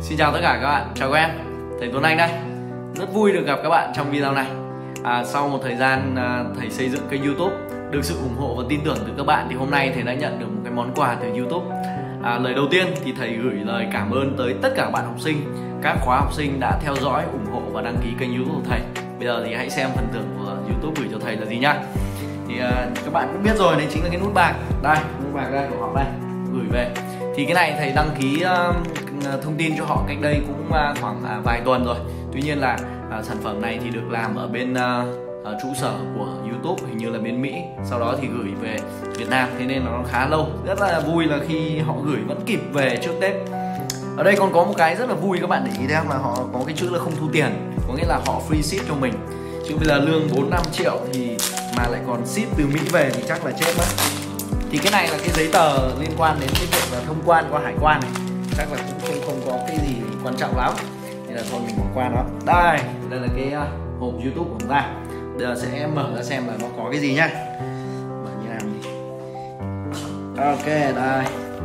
Xin chào tất cả các bạn, chào các em, thầy Tuấn Anh đây. Rất vui được gặp các bạn trong video này. Sau một thời gian thầy xây dựng kênh YouTube, được sự ủng hộ và tin tưởng từ các bạn thì hôm nay thầy đã nhận được một cái món quà từ YouTube. Lời đầu tiên thì thầy gửi lời cảm ơn tới tất cả các bạn học sinh, các khóa học sinh đã theo dõi, ủng hộ và đăng ký kênh YouTube của thầy. Bây giờ thì hãy xem phần thưởng của YouTube gửi cho thầy là gì nhá. Thì các bạn cũng biết rồi, đấy chính là cái nút bạc. Đây, nút bạc đây của họ đây, gửi về. Thì cái này thầy đăng ký thông tin cho họ cách đây cũng khoảng vài tuần rồi. Tuy nhiên là sản phẩm này thì được làm ở bên trụ sở của YouTube, hình như là bên Mỹ, sau đó thì gửi về Việt Nam, thế nên nó khá lâu. Rất là vui là khi họ gửi vẫn kịp về trước Tết. Ở đây còn có một cái rất là vui, các bạn để ý thấy không, là họ có cái chữ là không thu tiền, có nghĩa là họ free ship cho mình. Chứ bây giờ lương 4-5 triệu thì mà lại còn ship từ Mỹ về thì chắc là chết mất. Thì cái này là cái giấy tờ liên quan đến cái việc là thông quan qua hải quan này, chắc là cũng không có cái gì quan trọng lắm, nên là thôi mình bỏ qua nó. Đây là cái hộp YouTube của chúng ta. Bây giờ sẽ mở ra xem là nó có cái gì nhá. Mở như nào nhỉ? Ok, đây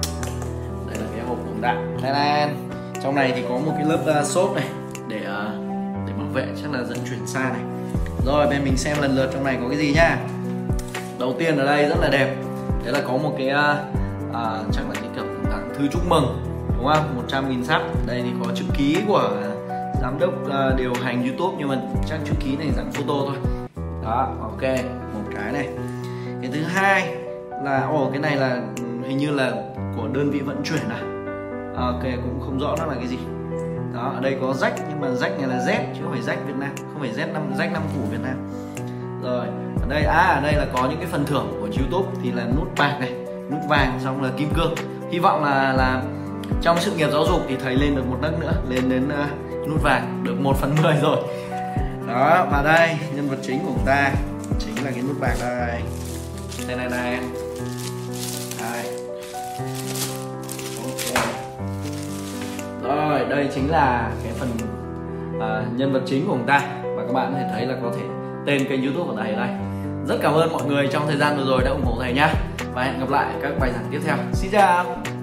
là cái hộp của chúng ta. Đây, trong này thì có một cái lớp xốp này để bảo vệ, chắc là dẫn chuyển xa này. Rồi bên mình xem lần lượt trong này có cái gì nhá. Đầu tiên ở đây rất là đẹp, đấy là có một cái chắc là cái kiểu tặng thư chúc mừng, đúng không? 100.000 sub. Đây thì có chữ ký của giám đốc điều hành YouTube, nhưng mà chắc chữ ký này dạng photo thôi. Đó, ok, một cái này. Cái thứ hai là cái này là hình như là của đơn vị vận chuyển à. Ok, cũng không rõ nó là cái gì. Đó, ở đây có rách, nhưng mà rách này là Z chứ không phải rách Việt Nam, không phải rách 5 củ Việt Nam. Rồi, ở đây ở đây là có những cái phần thưởng của YouTube, thì là nút bạc này, nút vàng, xong là kim cương. Hy vọng là trong sự nghiệp giáo dục thì thầy lên được một nấc nữa, lên đến nút vàng, được 1/10 rồi. Đó, và đây nhân vật chính của chúng ta chính là cái nút bạc đây. Đây này. Đây. Ok. Rồi, đây chính là cái phần nhân vật chính của chúng ta, và các bạn có thể thấy là có thể tên kênh YouTube của thầy ở đây. Rất cảm ơn mọi người trong thời gian vừa rồi đã ủng hộ thầy nhá, và hẹn gặp lại các bài giảng tiếp theo. Xin chào.